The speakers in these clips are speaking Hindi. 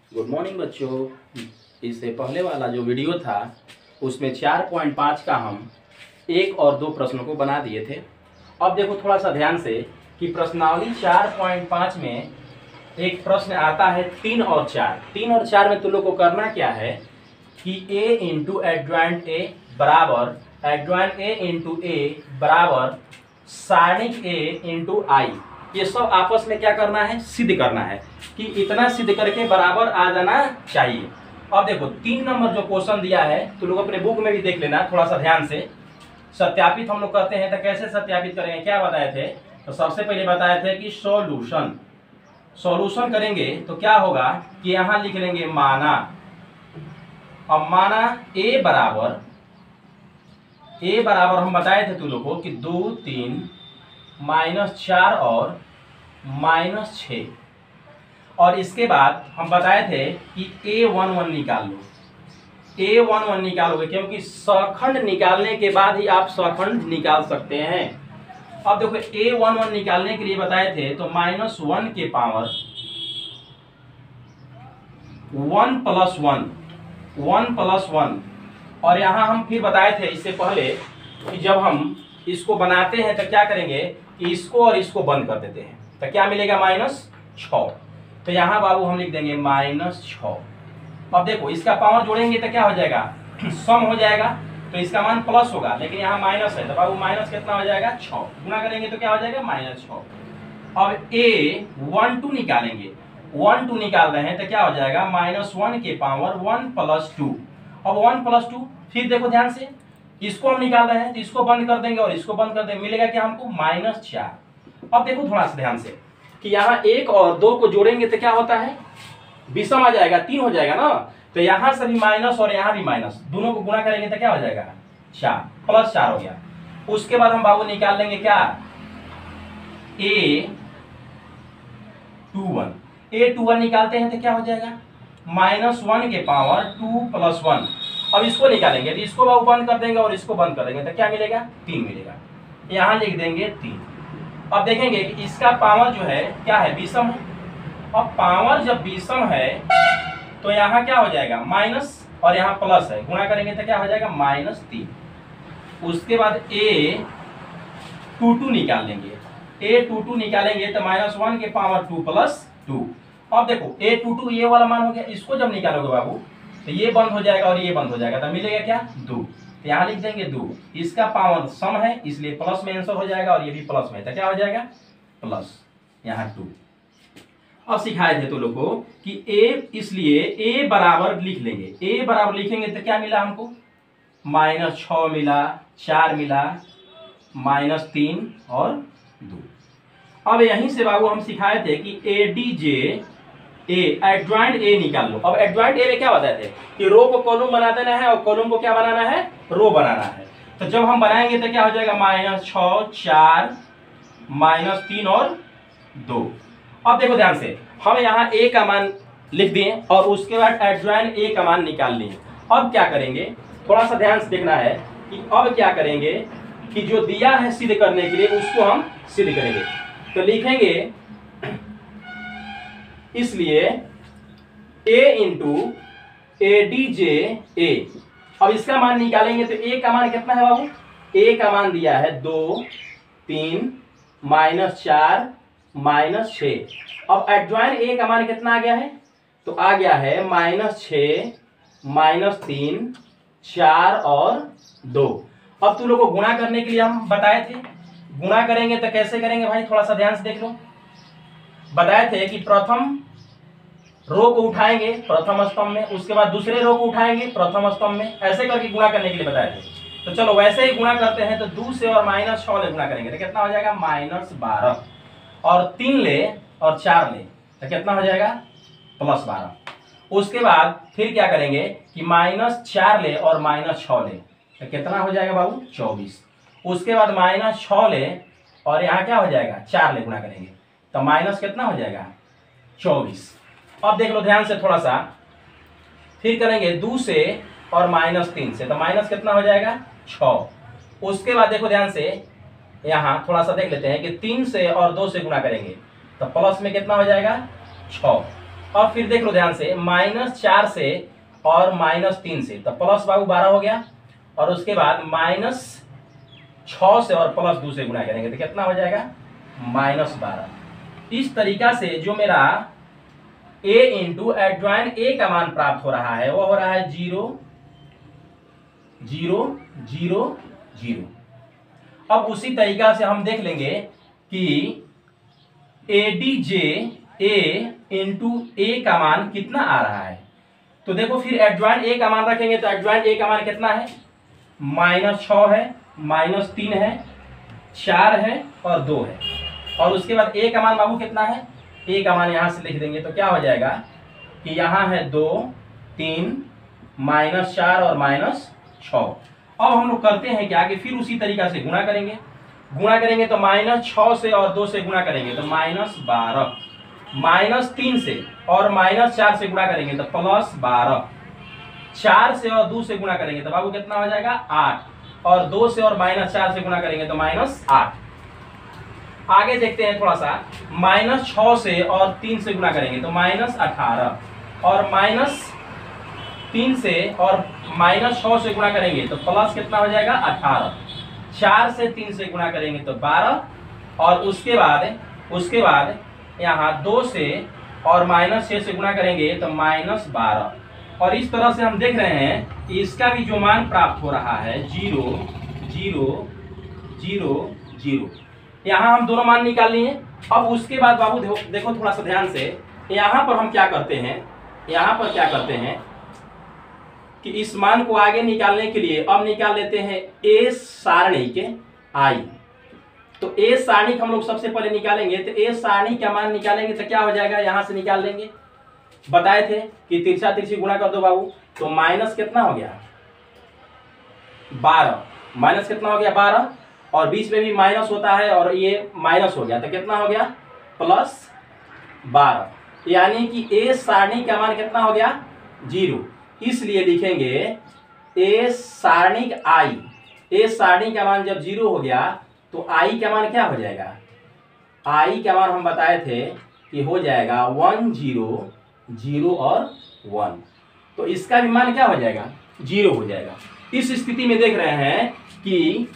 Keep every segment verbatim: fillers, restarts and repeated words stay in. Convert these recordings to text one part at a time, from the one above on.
गुड मॉर्निंग बच्चों। इससे पहले वाला जो वीडियो था उसमें चार पॉइंट पाँच का हम एक और दो प्रश्नों को बना दिए थे। अब देखो थोड़ा सा ध्यान से कि प्रश्नावली चार पॉइंट पाँच में एक प्रश्न आता है तीन और चार। तीन और चार में तुम लोग को करना क्या है कि a इंटू एडजॉइंट ए बराबर एडजॉइंट ए इंटू ए बराबर सारणिक a इंटू आई। ये सब आपस में क्या करना है, सिद्ध करना है कि इतना सिद्ध करके बराबर आ जाना चाहिए। अब देखो तीन नंबर जो क्वेश्चन दिया है तो लोग अपने बुक में भी देख लेना थोड़ा सा ध्यान से। सत्यापित हम लोग करते हैं तो कैसे सत्यापित करेंगे, क्या बताए थे? तो सबसे पहले बताए थे कि सॉल्यूशन सॉल्यूशन करेंगे तो क्या होगा कि यहां लिख लेंगे माना। अब माना a बराबर a बराबर हम बताए थे तुम लोग को कि दो तीन माइनस चार और माइनस छ। और इसके बाद हम बताए थे कि ए वन वन निकाल लो, ए वन वन निकालोगे क्योंकि सखंड निकालने के बाद ही आप सखंड निकाल सकते हैं। अब देखो ए वन वन निकालने के लिए बताए थे तो माइनस वन के power one plus one one plus one. और यहां हम फिर बताए थे इससे पहले कि जब हम इसको बनाते हैं तो क्या करेंगे कि इसको और इसको बंद कर देते हैं तो क्या मिलेगा, माइनस छ। तो यहाँ बाबू हम लिख देंगे माइनस छ। अब देखो इसका पावर जोड़ेंगे तो क्या हो जाएगा, सम हो जाएगा तो इसका मान प्लस होगा, लेकिन यहाँ माइनस है तो बाबू माइनस कितना हो जाएगा, छ। गुना करेंगे तो क्या हो जाएगा, माइनस छ। अब ए वन टू निकालेंगे, वन टू निकाल रहे हैं तो क्या हो जाएगा, माइनस वन के पावर वन प्लस टू। अब वन प्लस टू फिर देखो ध्यान से इसको हम निकाल रहे हैं तो इसको बंद कर देंगे और इसको बंद कर देंगे, मिलेगा क्या हमको, माइनस चार। अब देखो थोड़ा सा ध्यान से कि यहाँ एक और दो को जोड़ेंगे तो क्या होता है, विषम आ जाएगा, तीन हो जाएगा ना। तो यहाँ से भी माइनस और यहाँ भी माइनस, दोनों को गुणा करेंगे तो क्या हो जाएगा, चार, प्लस चार हो गया। उसके बाद हम बाबू निकाल लेंगे क्या, A two one. A two one निकालते हैं तो क्या हो जाएगा, माइनस वन के पावर टू प्लस वन। अब इसको निकालेंगे तो इसको बाबू बंद कर देंगे और इसको बंद कर देंगे तो क्या मिलेगा, तीन मिलेगा। यहाँ लिख देंगे तीन। अब देखेंगे कि इसका पावर जो है क्या है, विषम है। अब पावर जब विषम है तो यहाँ क्या हो जाएगा, माइनस और यहाँ प्लस है, गुणा करेंगे तो क्या हो जाएगा, माइनस तीन। उसके बाद ए टू टू निकाल लेंगे, ए टू टू निकालेंगे तो माइनस वन के पावर टू प्लस टू। अब देखो ए टू टू ये वाला मान हो गया, इसको जब निकालोगे बाबू तो ये बंद हो जाएगा और ये बंद हो जाएगा तो मिलेगा क्या, दो। तो यहाँ लिख देंगे दो। इसका पावर सम है इसलिए प्लस में आंसर हो जाएगा और ये भी प्लस में, तो क्या हो जाएगा, प्लस यहाँ टू। अब सिखाए थे तो लोग को कि a, इसलिए a बराबर लिख लेंगे, a बराबर लिखेंगे तो क्या मिला हमको, माइनस छ मिला, चार मिला, माइनस तीन और दो। अब यहीं से बाबू हम सिखाए थे कि ए D J A adjoint A निकाल लो। अब एडजॉइंट ए में क्या बताए थे कि रो को कॉलम बना देना है और कॉलम को क्या बनाना है, रो बनाना है। तो जब हम बनाएंगे तो क्या हो जाएगा, माइनस छ, चार, माइनस तीन और दो। अब देखो ध्यान से हम यहाँ ए का मान लिख दिए और उसके बाद एडजॉइंट ए का मान निकाल लिए। अब क्या करेंगे, थोड़ा सा ध्यान से देखना है कि अब क्या करेंगे कि जो दिया है सिद्ध करने के लिए उसको हम सिद्ध करेंगे। तो लिखेंगे इसलिए a into A D J A. अब इसका मान निकालेंगे तो a का मान कितना है बाबू, a का मान दिया है दो, तीन, माइनस चार, माइनस छ। अब एडजॉइंट a का मान कितना आ गया है, तो आ गया है माइनस छ, माइनस तीन, चार और दो। अब तुम लोग को गुणा करने के लिए हम बताए थे, गुणा करेंगे तो कैसे करेंगे भाई, थोड़ा सा ध्यान से देख लो। बताए थे कि प्रथम रो को उठाएंगे प्रथम स्तंभ में, उसके बाद दूसरे रो को उठाएंगे प्रथम स्तंभ में, ऐसे करके गुणा करने के लिए बताए थे। तो चलो वैसे ही गुणा करते हैं तो दो से और माइनस छ ले गुणा करेंगे तो कितना हो जाएगा, माइनस बारह। और तीन ले और चार ले तो कितना हो जाएगा, प्लस बारह। उसके बाद फिर क्या करेंगे कि माइनस चार ले और माइनस छ ले तो कितना हो जाएगा बाबू, चौबीस। उसके बाद माइनस छ ले और यहाँ क्या हो जाएगा, चार ले गुणा करेंगे तो माइनस कितना हो जाएगा, चौबीस। अब देख लो ध्यान से थोड़ा सा, फिर करेंगे दो से और माइनस तीन से तो माइनस कितना हो जाएगा, छ। उसके बाद देखो ध्यान से यहाँ थोड़ा सा देख लेते हैं कि तीन से और दो से गुणा करेंगे तो प्लस में कितना हो जाएगा, छ। अब फिर देख लो ध्यान से, माइनस चार से और माइनस तीन से, तो प्लस बाबू बारह हो गया, और उसके बाद माइनस छ से और प्लस दो से गुणा करेंगे तो कितना हो जाएगा, माइनस बारह। इस तरीका से जो मेरा a इंटू एडजॉइंट a का मान प्राप्त हो रहा है वो हो रहा है जीरो जीरो जीरो जीरो। अब उसी तरीका से हम देख लेंगे कि ए डी जे ए इंटू ए का मान कितना आ रहा है। तो देखो फिर एडजॉइंट ए का मान रखेंगे तो एडजॉइंट ए का मान कितना है, माइनस छ है, माइनस तीन है, चार है और दो है। और उसके बाद ए का मान बाबू कितना है, ए का मान यहां से लिख देंगे तो क्या हो जाएगा कि यहाँ है दो, तीन, माइनस चार और माइनस छ। अब हम लोग करते हैं क्या कि फिर उसी तरीका से गुणा करेंगे। गुणा करेंगे तो माइनस छ से और दो से गुणा करेंगे तो माइनस बारह, माइनस तीन से और माइनस चार से गुणा करेंगे तो प्लस बारह, चार से और दो से गुणा करेंगे तो बाबू कितना हो जाएगा, आठ, और दो से और माइनस चार से गुणा करेंगे तो माइनस आठ। आगे देखते हैं थोड़ा सा, माइनस छ से और तीन से गुणा करेंगे तो माइनस अठारह, और माइनस तीन से और माइनस छ से गुणा करेंगे तो प्लस कितना हो जाएगा, अठारह, चार से तीन से गुणा करेंगे तो बारह, और उसके बाद उसके बाद यहाँ दो से और माइनस छः से गुणा करेंगे तो माइनस बारह। और इस तरह से हम देख रहे हैं कि इसका भी जो मान प्राप्त हो रहा है जीरो जीरो जीरो जीरो। यहाँ हम दोनों मान निकाल लिए। अब उसके बाद बाबू देखो, देखो थोड़ा सा ध्यान से, यहाँ पर हम क्या करते हैं, यहाँ पर क्या करते हैं कि इस मान को आगे निकालने के लिए अब निकाल लेते हैं ए सारणी के आई। तो ए सारणी हम लोग सबसे पहले निकालेंगे, तो ए सारणी का मान निकालेंगे तो क्या हो जाएगा, यहां से निकाल लेंगे। बताए थे कि तिरछा तिरछी गुणा कर दो बाबू, तो माइनस कितना हो गया, बारह, माइनस कितना हो गया, बारह, और बीच में भी माइनस होता है और ये माइनस हो गया तो कितना हो गया, प्लस बारह। यानी कि ए सारणी का मान कितना हो गया, जीरो। इसलिए लिखेंगे ए सारणिक आई, ए सारणी का मान जब जीरो हो गया तो आई का मान क्या हो जाएगा, आई का मान हम बताए थे कि हो जाएगा वन जीरो जीरो और वन। तो इसका भी मान क्या हो जाएगा, जीरो हो जाएगा। इस स्थिति में देख रहे हैं कि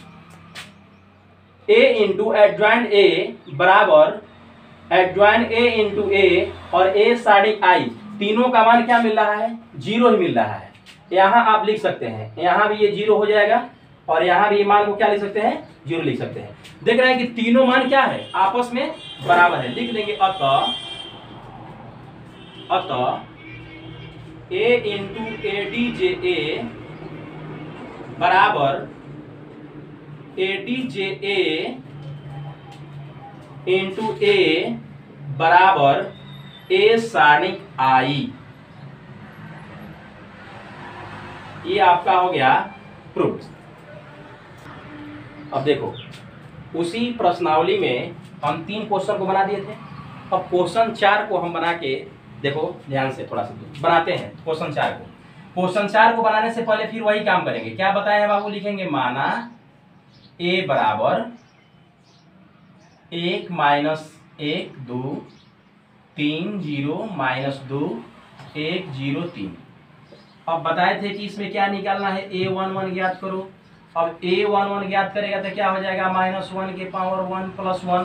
a इंटू एडजॉइंट ए बराबर एडजॉइंट a इंटू ए और a सारणिक आई, तीनों का मान क्या मिल रहा है, जीरो ही मिल रहा है। यहाँ आप लिख सकते हैं, यहाँ भी ये जीरो हो जाएगा और यहाँ भी मान को क्या लिख सकते हैं, जीरो लिख सकते हैं। देख रहे हैं कि तीनों मान क्या है, आपस में बराबर है। लिख लेंगे अतः अतः a into A D J A बराबर A D J A into ए बराबर ए सारणिक आई। ये आपका हो गया प्रूफ। अब देखो उसी प्रश्नावली में हम तीन क्वेश्चन को बना दिए थे। अब क्वेश्चन चार को हम बना के देखो ध्यान से थोड़ा सा बनाते हैं। क्वेश्चन चार को क्वेश्चन चार को बनाने से पहले फिर वही काम करेंगे। क्या बताए हैं बाबू, लिखेंगे माना ए बराबर एक माइनस एक दो तीन जीरो माइनस दो एक जीरो तीन। अब बताए थे कि इसमें क्या निकालना है, ए वन वन ज्ञात करो। अब ए वन वन ज्ञात करेगा तो क्या हो जाएगा, माइनस वन के power one plus one,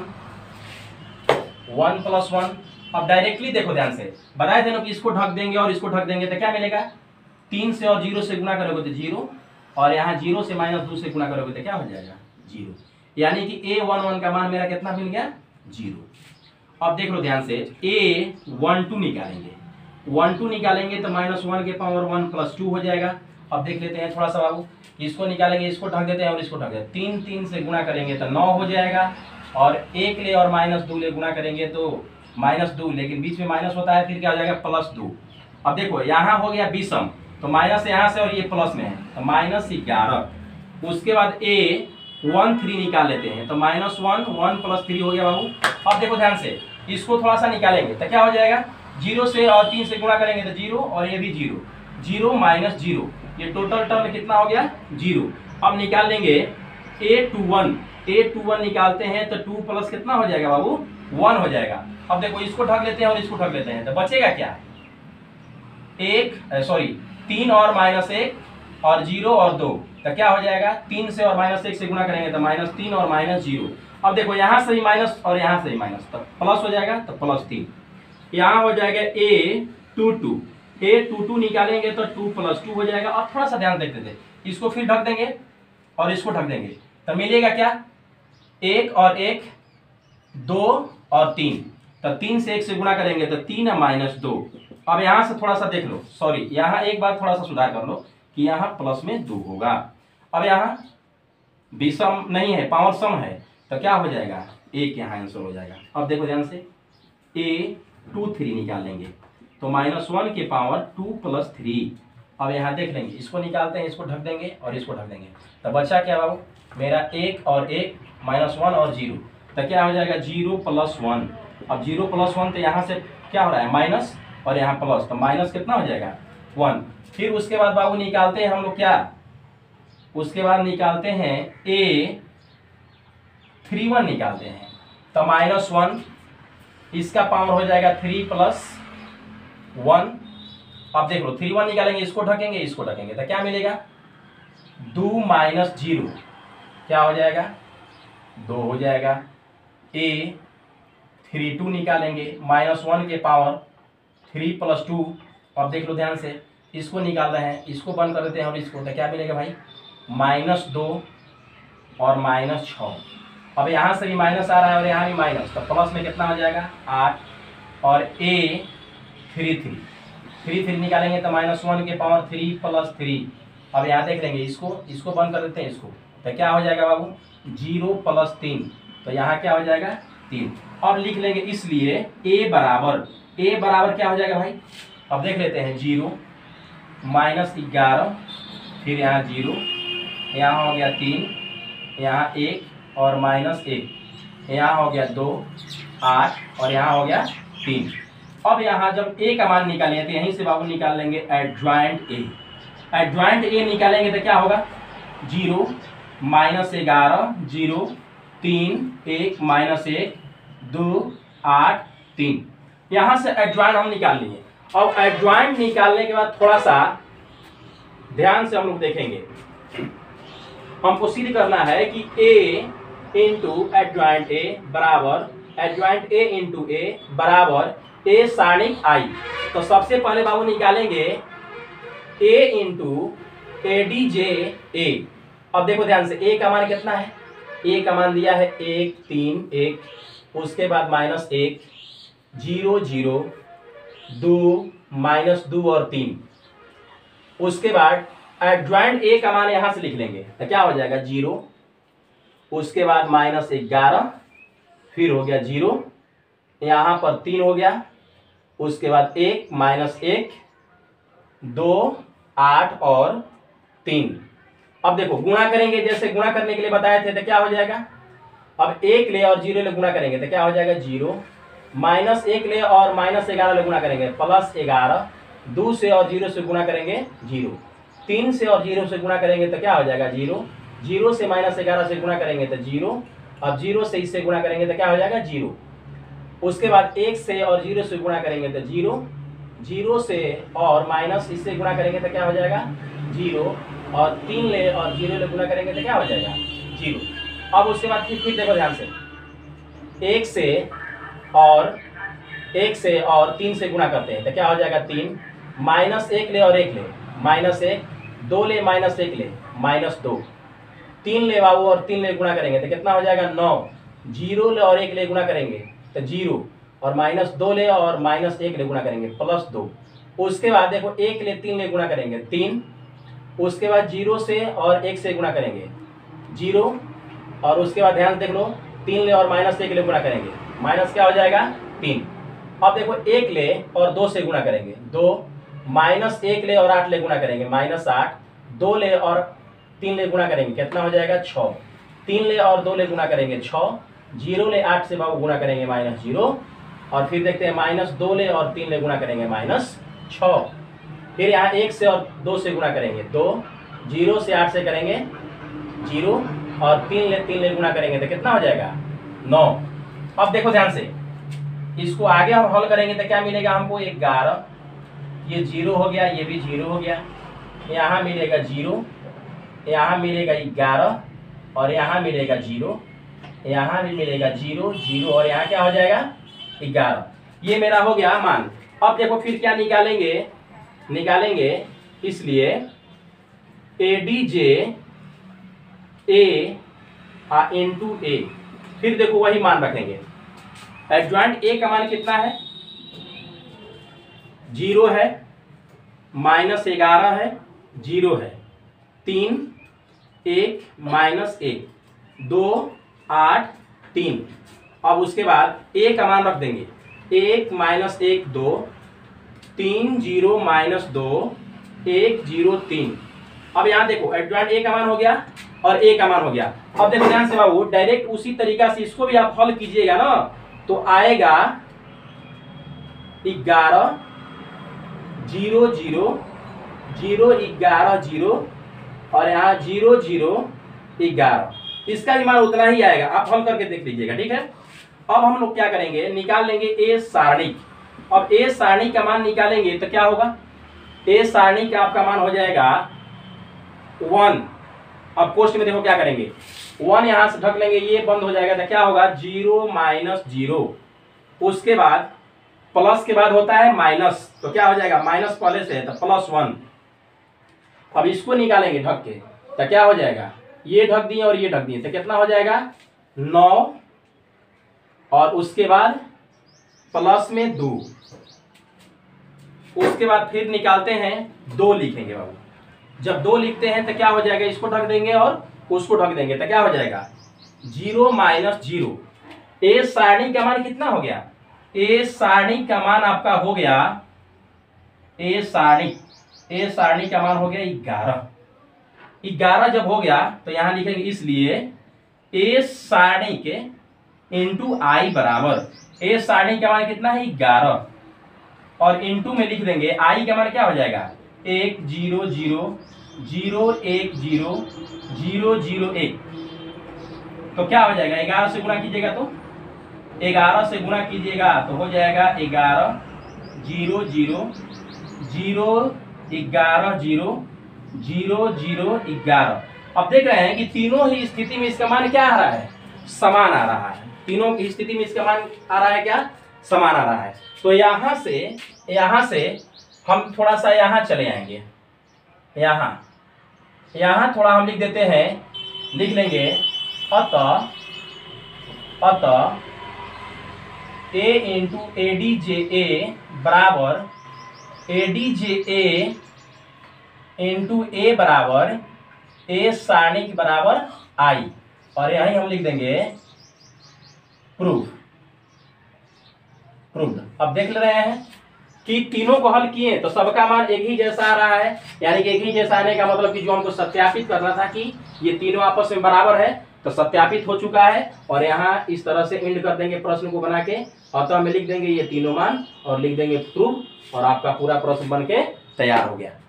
one plus one. अब डायरेक्टली देखो ध्यान से, बताए थे ना कि इसको ढक देंगे और इसको ढक देंगे तो क्या मिलेगा, तीन से और जीरो से गुणा करोगे तो जीरो, और यहाँ जीरो से माइनस दो से गुणा करोगे तो क्या हो जाएगा, जीरो। यानी कि ए वन वन का मान मेरा कितना मिल गया, जीरो। अब देख लो ध्यान से, ए वन टू निकालेंगे, वन टू निकालेंगे तो माइनस वन के पावर वन प्लस टू हो जाएगा। अब देख लेते हैं थोड़ा सा बाबू, इसको निकालेंगे, इसको ढक देते हैं और इसको ढक देते हैं। तीन तीन से गुणा करेंगे तो नौ हो जाएगा, और एक ले और माइनस दो ले गुणा करेंगे तो माइनस दो, लेकिन बीच में माइनस होता है, फिर क्या हो जाएगा प्लस दो। अब देखो यहाँ हो गया विषम, तो माइनस यहाँ से और ये प्लस में है तो माइनस ग्यारह। उसके बाद ए वन थ्री निकाल लेते हैं तो minus one, one plus three हो गया बाबू। अब देखो ध्यान से, इसको थोड़ा सा निकालेंगे तो क्या हो जाएगा, जीरो से और तीन से गुणा करेंगे तो जीरो, और ये भी जीरो, जीरो माइनस जीरो, ये टोटल टर्म कितना हो गया, जीरो। अब निकाल लेंगे A two one, A two one निकालते हैं तो टू प्लस कितना हो जाएगा बाबू, वन हो जाएगा। अब देखो इसको ढक लेते हैं और इसको ढक लेते हैं, तो बचेगा क्या, एक सॉरी तीन और माइनस एक और जीरो और दो, तो क्या हो जाएगा, तीन से और माइनस एक से गुणा करेंगे तो माइनस तीन और माइनस जीरो। अब देखो यहाँ से भी माइनस और यहाँ से भी माइनस, तो प्लस हो जाएगा, तो प्लस तीन। यहाँ हो जाएगा A two two, A two two निकालेंगे तो टू प्लस टू हो जाएगा। अब थोड़ा सा ध्यान देखते थे, इसको फिर ढक देंगे और इसको ढक देंगे, तो मिलेगा क्या, एक और एक, दो और तीन, तो तीन से एक से गुणा करेंगे तो तीन है माइनस दो। अब यहाँ से थोड़ा सा देख लो, सॉरी यहाँ एक बार थोड़ा सा सुधार कर लो कि यहाँ प्लस में दो होगा। अब यहाँ विषम नहीं है, पावर सम है, तो क्या हो जाएगा, एक यहाँ आंसर हो जाएगा। अब देखो ध्यान से, ए टू थ्री निकालेंगे तो माइनस वन के पावर टू प्लस थ्री। अब यहाँ देख लेंगे, इसको निकालते हैं, इसको ढक देंगे और इसको ढक देंगे, तो बचा क्या बाबू मेरा, एक और एक, माइनस वन और जीरो, तो क्या हो जाएगा, जीरो प्लस वन। अब जीरो प्लस वन तो यहाँ से क्या हो रहा है, माइनस, और यहाँ प्लस, तो माइनस कितना हो जाएगा, वन। फिर उसके बाद बाबू निकालते हैं हम लोग क्या, उसके बाद निकालते हैं ए थ्री वन निकालते हैं, तो माइनस वन, इसका पावर हो जाएगा थ्री प्लस वन। अब देख लो थ्री वन निकालेंगे, इसको ढकेंगे इसको ढकेंगे, तो क्या मिलेगा, दो माइनस जीरो, क्या हो जाएगा, दो हो जाएगा। ए थ्री टू निकालेंगे, माइनस वन के पावर थ्री प्लस टू। अब देख लो ध्यान से, इसको निकाल रहे हैं, इसको बंद कर देते हैं और इसको, तो क्या मिलेगा भाई, माइनस दो और माइनस छः। अब यहाँ से भी माइनस आ रहा है और यहाँ भी माइनस, तो प्लस में कितना हो जाएगा, आठ। और A three three three three निकालेंगे तो माइनस वन के पावर थ्री प्लस थ्री। अब यहाँ देख लेंगे, इसको इसको बंद कर देते हैं इसको, तो क्या हो जाएगा बाबू, जीरो प्लस तीन, तो यहाँ क्या हो जाएगा, तीन। अब लिख लेंगे, इसलिए ए बराबर, ए बराबर क्या हो जाएगा भाई, अब देख लेते हैं, जीरो माइनस ग्यारह, फिर यहाँ जीरो, यहाँ हो गया तीन, यहाँ एक और माइनस एक, यहाँ हो गया दो, आठ और यहाँ हो गया तीन। अब यहाँ जब ए का मान निकालेंगे तो यहीं से बाबू निकाल लेंगे एडजॉइंट ए। एडजॉइंट ए निकालेंगे तो क्या होगा, जीरो माइनस ग्यारह, जीरो, तीन, एक, माइनस एक, दो, आठ, तीन। यहाँ से एडजॉइंट हम निकाल लिए। अब एडजॉइंट निकालने के बाद थोड़ा सा ध्यान से हम लोग देखेंगे, हमको सिद्ध करना है कि a इंटू एडजॉइंट ए बराबर एडजॉइंट ए इंटू ए बराबर ए सारणिक आई। तो सबसे पहले बाबू निकालेंगे a into A D J A. अब देखो ध्यान से, a का मान कितना है, a का मान दिया है एक, तीन, एक, उसके बाद माइनस एक, जीरो, जीरो, दो, माइनस दो और तीन। उसके बाद एडजॉइंट ए का मान यहां से लिख लेंगे, तो क्या हो जाएगा, जीरो, उसके बाद माइनस ग्यारह, फिर हो गया जीरो, यहाँ पर तीन हो गया, उसके बाद एक, माइनस एक, दो, आठ और तीन। अब देखो गुणा करेंगे, जैसे गुणा करने के लिए बताए थे, तो क्या हो जाएगा, अब एक ले और जीरो ले गुणा करेंगे तो क्या हो जाएगा, जीरो, माइनस एक ले और माइनस ग्यारह ले गुणा करेंगे प्लस ग्यारह, दो से और जीरो से गुणा करेंगे जीरो, तीन से और जीरो से गुणा करेंगे तो क्या हो जाएगा, जीरो, जीरो से माइनस ग्यारह से गुणा करेंगे तो जीरो, अब जीरो से इससे गुणा करेंगे तो क्या हो जाएगा, जीरो। उसके बाद एक से और जीरो से गुणा करेंगे तो जीरो, जीरो से और माइनस इससे गुणा करेंगे तो क्या हो जाएगा, जीरो, और तीन ले और जीरो ले गुणा करेंगे तो क्या हो जाएगा, जीरो। अब उसके बाद फिर फिर देखो ध्यान से, एक से और एक से और तीन से गुणा करते हैं तो क्या हो जाएगा, तीन, माइनस एक ले और एक ले, माइनस एक, दो ले माइनस एक ले, माइनस दो, तीन ले बाबू और तीन ले गुणा करेंगे तो कितना हो जाएगा, नौ, जीरो ले और एक ले गुणा करेंगे तो जीरो, और माइनस दो ले और माइनस एक ले गुणा करेंगे प्लस दो। उसके बाद देखो एक ले तीन ले गुणा करेंगे तीन, उसके बाद जीरो से और एक से गुणा करेंगे जीरो, और उसके बाद ध्यान देख लो, तीन ले और माइनस एक ले गुणा करेंगे, माइनस क्या हो जाएगा, तीन। अब देखो एक ले और दो से गुणा करेंगे दो, माइनस एक ले और आठ ले गुणा करेंगे माइनस आठ, दो ले और तीन ले गुणा करेंगे कितना हो जाएगा, छः, तीन ले और दो ले गुणा करेंगे छः, जीरो ले आठ से बाबू गुणा करेंगे माइनस जीरो, और फिर देखते हैं माइनस दो ले और तीन ले गुणा करेंगे माइनस छः, फिर यहाँ एक से और दो से गुणा करेंगे दो, जीरो से आठ से करेंगे जीरो, और तीन ले तीन ले गुणा करेंगे तो कितना हो जाएगा, नौ। अब देखो ध्यान से, इसको आगे हम हल करेंगे तो क्या मिलेगा हमको, ग्यारह, ये जीरो हो गया, ये भी जीरो हो गया, यहाँ मिलेगा जीरो, यहाँ मिलेगा ग्यारह, और यहाँ मिलेगा जीरो, यहाँ भी मिलेगा जीरो जीरो, और यहाँ क्या हो जाएगा ग्यारह। ये मेरा हो गया मान। अब देखो फिर क्या निकालेंगे, निकालेंगे इसलिए ए डी जे ए इंटू ए, फिर देखो वही मान रखेंगे। एडजॉइंट ए का मान कितना है, जीरो है, माइनस ग्यारह है, जीरो है, तीन, एक, माइनस एक, दो, आठ, तीन। अब उसके बाद ए का मान रख देंगे, एक माइनस एक दो, तीन जीरो माइनस दो, एक जीरो तीन। अब यहाँ देखो एडजॉइंट ए का मान हो गया और ए का मान हो गया। अब देखो ध्यान से बाबू, डायरेक्ट उसी तरीका से इसको भी आप हल कीजिएगा ना, तो आएगा ग्यारह जीरो जीरो जीरो ग्यारह जीरो, और यहाँ जीरो जीरो ग्यारह, इसका भी मान उतना ही आएगा। आप हल करके देख लीजिएगा, ठीक है। अब हम लोग क्या करेंगे, निकाल लेंगे ए सारणी। अब ए सारणी का मान निकालेंगे तो क्या होगा, ए सारणी का आपका मान हो जाएगा वन। अब पोस्ट में देखो क्या करेंगे, वन यहाँ से ढक लेंगे, ये बंद हो जाएगा तो क्या होगा, जीरो माइनस जीरो, उसके बाद प्लस के बाद होता है माइनस, तो क्या हो जाएगा, माइनस पहले से है तो प्लस वन। अब इसको निकालेंगे ढक के तो क्या हो जाएगा, ये ढक दिए और ये ढक दिए तो कितना हो जाएगा, नौ, और उसके बाद प्लस में दो, उसके बाद फिर निकालते हैं दो, लिखेंगे बाबू। जब दो लिखते हैं तो क्या हो जाएगा, इसको ढक देंगे और उसको ढक देंगे तो क्या हो जाएगा, जीरो माइनस जीरो। ए सारणी का मान कितना हो गया, ए सारणी का मान आपका हो गया, ए सारणी ए सारणी का मान हो गया ग्यारह। ग्यारह जब हो गया तो यहां लिखेंगे, इसलिए ए सारणी के इंटू आई बराबर, ए सारणी का मान कितना है ग्यारह, और इंटू में लिख देंगे आई का मान क्या हो जाएगा, एक जीरो जीरो जीरो एक जीरो जीरो जीरो एक, तो क्या हो जाएगा, ग्यारह से गुणा कीजिएगा तो ग्यारह से गुणा कीजिएगा तो हो जाएगा ग्यारह जीरो जीरो जीरो ग्यारह जीरो जीरो जीरो ग्यारह। अब देख रहे हैं कि तीनों ही स्थिति में इसका मान क्या आ रहा है, समान आ रहा है। तीनों की स्थिति में इसका मान आ रहा है क्या, समान आ रहा है। तो यहां से यहां से हम थोड़ा सा यहाँ चले आएंगे, यहाँ यहाँ थोड़ा हम लिख देते हैं, लिख लेंगे अतः अतः ए into A D J A बराबर A D J A into ए बराबर ए सारणी के बराबर आई, और यहीं हम लिख देंगे प्रूफ प्रूव्ड। अब देख ले रहे हैं कि तीनों को हल किए तो सबका मान एक ही जैसा आ रहा है, यानी कि एक ही जैसा आने का मतलब कि जो हमको सत्यापित करना था कि ये तीनों आपस में बराबर है, तो सत्यापित हो चुका है। और यहाँ इस तरह से एंड कर देंगे प्रश्न को बना के, अतः में लिख देंगे ये तीनों मान और लिख देंगे प्रूफ, और आपका पूरा प्रश्न बन के तैयार हो गया।